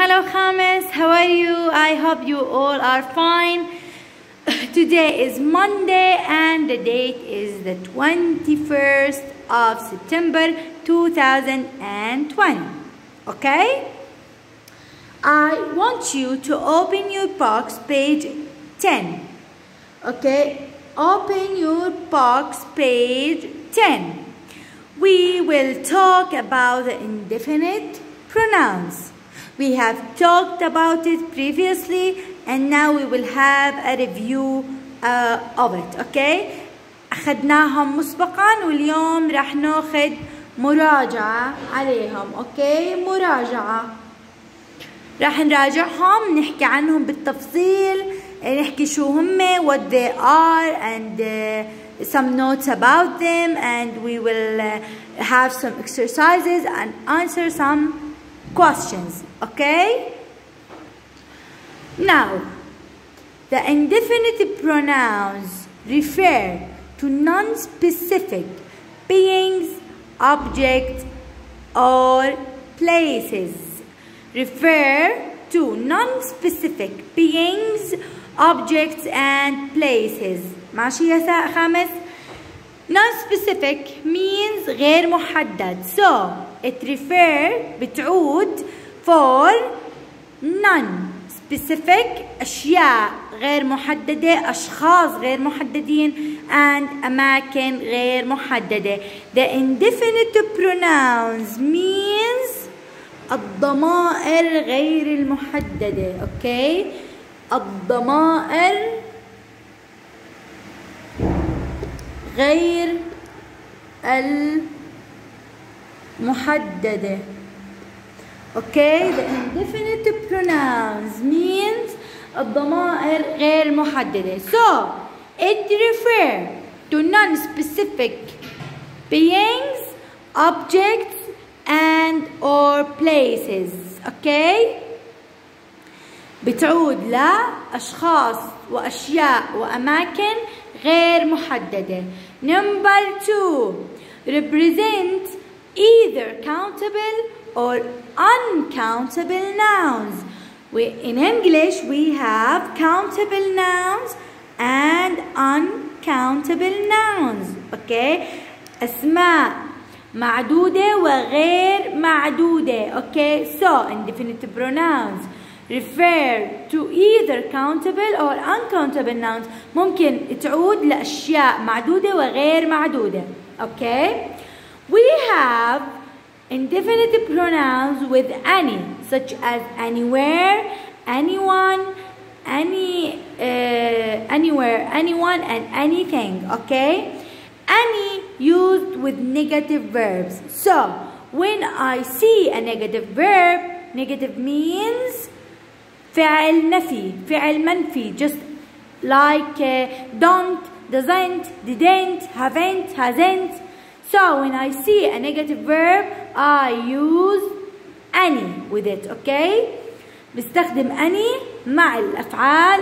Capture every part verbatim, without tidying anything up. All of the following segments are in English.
Hello Khamis, how are you? I hope you all are fine. Today is Monday and the date is the twenty-first of September two thousand twenty. Okay? I want you to open your box page ten. Okay? Open your box page ten. We will talk about the indefinite pronouns. We have talked about it previously and now we will have a review uh, of it. Okay? أخذناهم مسبقا واليوم راح ناخذ مراجعة عليهم. Okay? مراجعة. راح نراجعهم نحكي عنهم بالتفصيل نحكي شو هم what they are and uh, some notes about them and we will uh, have some exercises and answer some questions. Okay? Now, the indefinite pronouns refer to non-specific beings, objects, or places. Refer to non-specific beings, objects, and places. ماشي يا خامس؟ Non-specific means غير محدد. So, it refer بتعود for non-specific أشياء غير محددة، أشخاص غير محددين and أماكن غير محددة. The indefinite pronouns means الضمائر غير المحددة. Okay? الضمائر غير المحددة. Okay, the indefinite pronouns means الضمائر غير محددة. So, it refers to non-specific beings, objects, and or places. Okay? بتعود لأشخاص وأشياء وأماكن غير محددة. Number two, represent either countable or uncountable nouns. We, in English, we have countable nouns and uncountable nouns. Okay? أسماء معدودة وغير معدودة. Okay? So, indefinite pronouns refer to either countable or uncountable nouns. ممكن تعود لأشياء معدودة وغير معدودة. Okay? We have indefinite pronouns with any, such as anywhere, anyone, any, uh, anywhere, anyone, and anything. Okay? Any used with negative verbs. So, when I see a negative verb, negative means فعل نفي، فعل منفي, just like uh, don't, doesn't, didn't, haven't, hasn't. So when I see a negative verb, I use any with it. Okay? بستخدم any مع الأفعال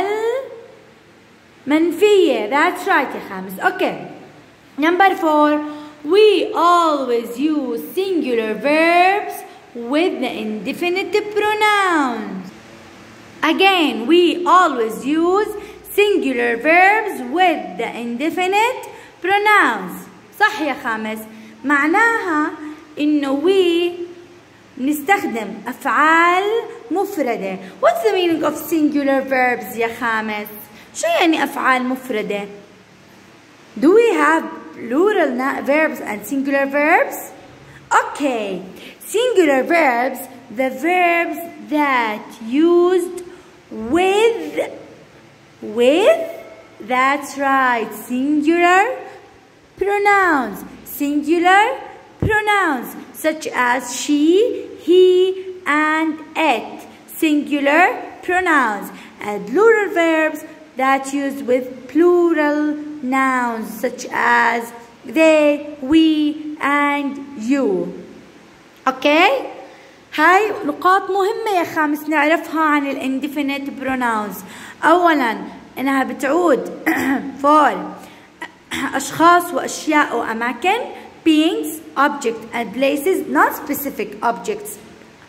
المنفية. That's right يا خامس. Okay. Number four, we always use singular verbs with the indefinite pronouns. Again, we always use singular verbs with the indefinite pronouns. صح يا خامس؟ معناها إنه we نستخدم أفعال مفردة. What's the meaning of singular verbs يا خامس؟ شو يعني أفعال مفردة؟ Do we have plural verbs and singular verbs? Okay, singular verbs, the verbs that used with, with, that's right, singular pronouns, singular pronouns, such as she, he, and it, singular pronouns, and plural verbs that used with plural nouns, such as they, we, and you. Okay? هاي نقاط مهمة يا خامس نعرفها عن ال indefinite pronouns. أولاً إنها بتعود for أشخاص وأشياء وأماكن beings, objects, and places, not specific objects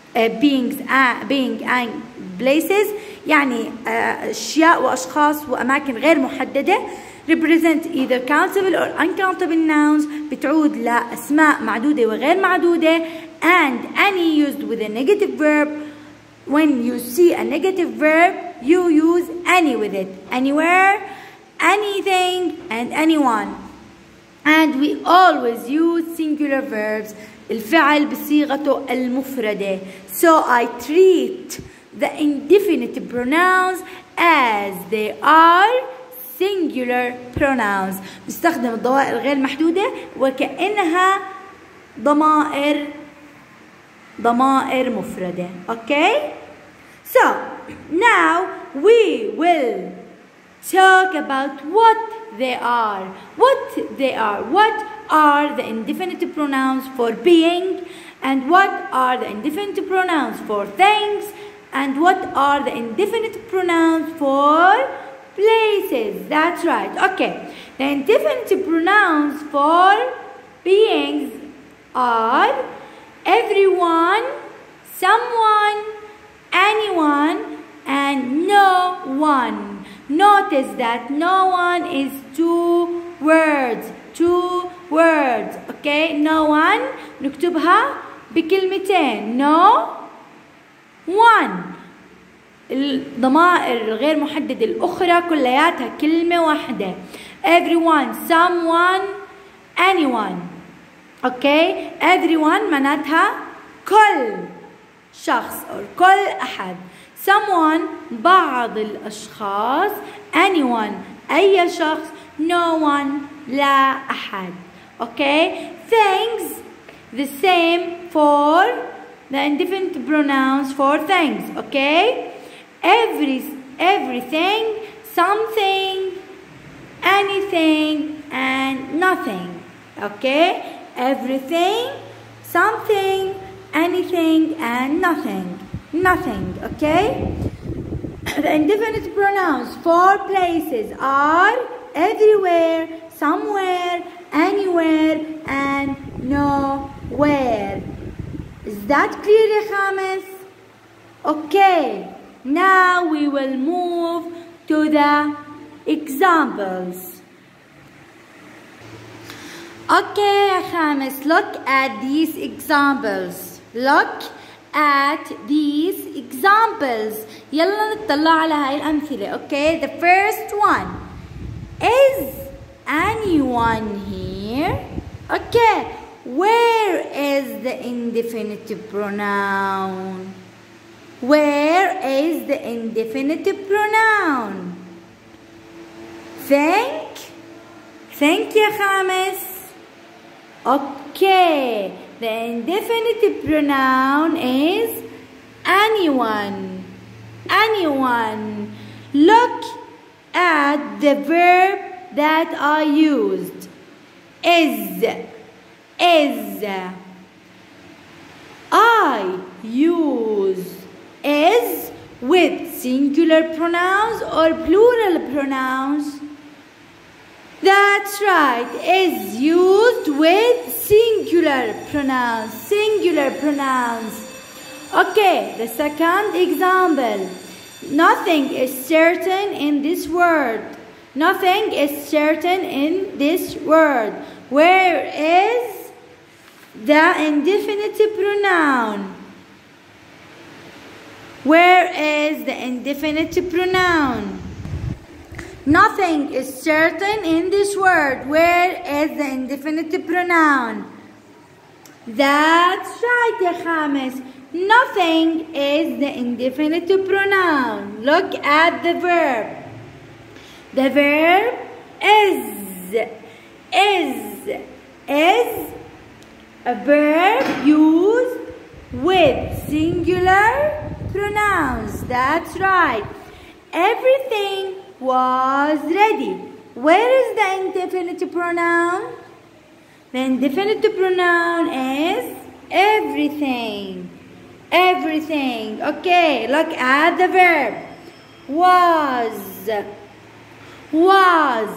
beings uh, being and places يعني uh, أشياء وأشخاص وأماكن غير محددة. represent either countable or uncountable nouns بتعود لأسماء معدودة وغير معدودة. and any used with a negative verb. when you see a negative verb you use any with it. anywhere, anything and anyone. and we always use singular verbs الفعل بصيغته المفردة. so I treat the indefinite pronouns as they are singular pronouns. نستخدم الضمائر غير محدودة وكأنها ضمائر ضمائر مفردة. okay? so now we will talk about what they are. What they are. What are the indefinite pronouns for being, and what are the indefinite pronouns for things, and what are the indefinite pronouns for places. That's right. Okay. The indefinite pronouns for beings are everyone, someone, anyone, and no one. Notice that no one is two words. Two words. Okay. No one نكتبها بكلمتين. No one. الضمائر الغير محددة الأخرى كلياتها كلمة واحدة. everyone, someone, anyone. okay. everyone معناتها كل شخص أو كل أحد. someone بعض الأشخاص. anyone أي شخص. no one لا أحد. okay. things the same for the indefinite pronouns for things. okay. every everything, something, anything and nothing. okay. everything, something, anything and nothing. nothing. okay. the indefinite pronouns for places are everywhere, somewhere, anywhere and nowhere. Is that clear يا خامس? okay. now we will move to the examples. okay يا خامس, look at these examples. look at these examples. يلا نطلع على هاي الأمثلة. okay. the first one. is anyone here? okay. where is the indefinite pronoun? where is the indefinite pronoun? think. think يا خامس. okay. the indefinite pronoun is anyone. anyone. look at the verb that are used. is. is. I use is with singular pronouns or plural pronouns. That's right. is used with singular pronouns. Singular pronouns. okay. the second example. nothing is certain in this word. nothing is certain in this word. where is the indefinite pronoun? where is the indefinite pronoun? nothing is certain in this word. where is the indefinite pronoun? that's right يا خامس. nothing is the indefinite pronoun. look at the verb. the verb is. is. is a verb used with singular pronouns. that's right. everything was ready. where is the indefinite pronoun? the indefinite pronoun is everything. everything. okay. look at the verb. was. was.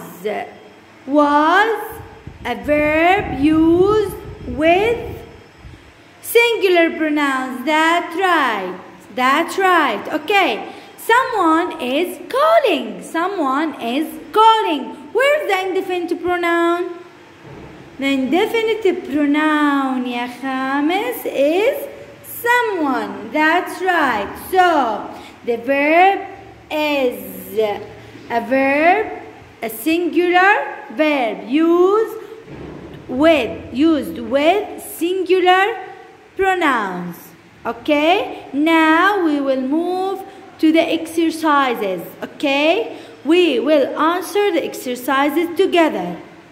was a verb used with singular pronouns. That's right. That's right. Okay. Someone is calling. Someone is calling. Where's the indefinite pronoun? The indefinite pronoun, ya Khamis, is someone. That's right. So, the verb is a verb, a singular verb used with used with singular pronouns. Okay? Now we will move to the exercises. Okay? We will answer the exercises together.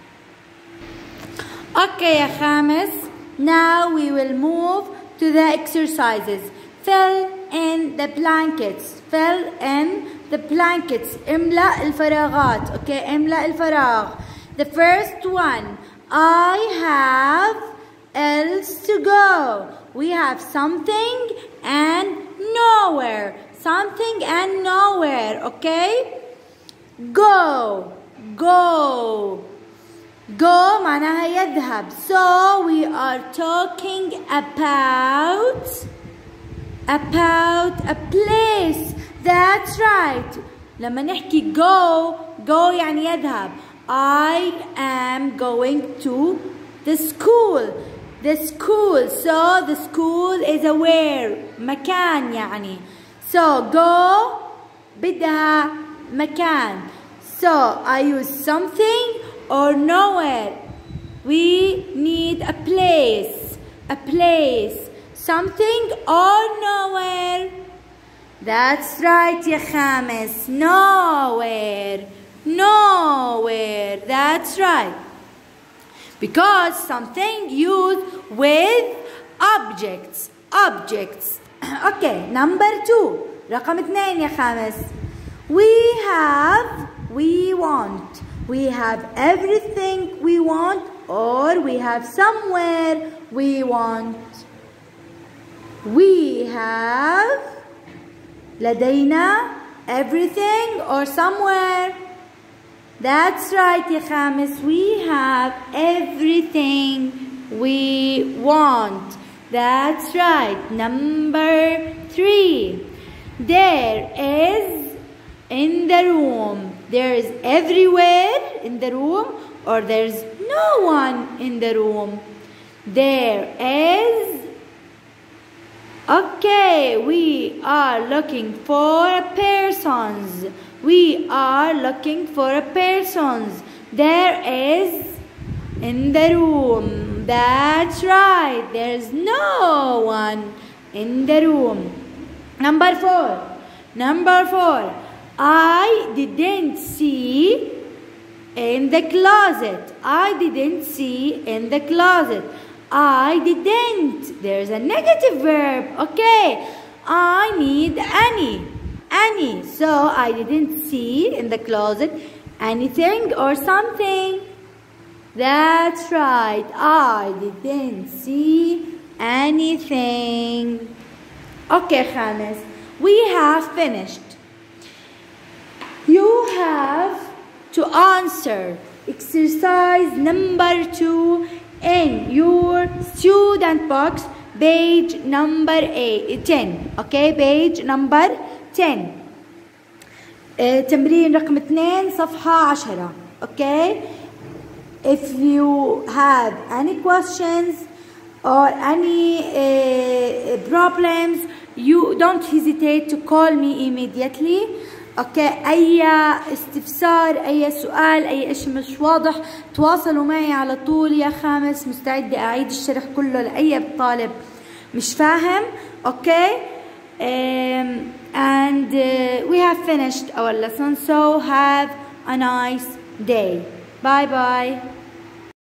Okay, ya Khamis. Now we will move to the exercises. Fill in the blankets. Fill in the blankets. املأ الفراغات. Okay, املأ الفراغ. The first one. I have else to go. We have something and nowhere. Something and nowhere. Okay? Go. Go. Go معناها يذهب. So we are talking about about a place. That's right. لما نحكي go go يعني يذهب. I am going to the school. The school. So the school is a where. مكان يعني. So go بدها مكان. So I use something or nowhere. We need a place. A place. Something or nowhere. That's right, ya Khamis. Nowhere. Nowhere. That's right. Because something used with objects. Objects. Okay, number two. رقم اثنين يا خامس. We have, we want. We have everything we want or we have somewhere we want. We have لدينا everything or somewhere. That's right يا خامس. We have everything we want. That's right. Number three. There is in the room. There is everywhere in the room or there's no one in the room. There is. Okay, we are looking for persons. We are looking for persons. There is in the room. That's right. There's no one in the room. Number four. Number four. I didn't see in the closet. I didn't see in the closet. I didn't. There's a negative verb. Okay. I need any. Any. So I didn't see in the closet anything or something. That's right. I didn't see anything. Okay, Khamis. We have finished. You have to answer exercise number two in your student box, page number eight, ten. Okay, page number ten. uh, تمرين رقم اثنين صفحة عشرة. Okay. If you have any questions or any uh, problems, you don't hesitate to call me immediately. اوكي اي استفسار اي سؤال اي اشي مش واضح تواصلوا معي على طول يا خامس. مستعدة اعيد الشرح كله لاي طالب مش فاهم. اوكي um, and uh, we have finished our lesson, so have a nice day. Bye bye.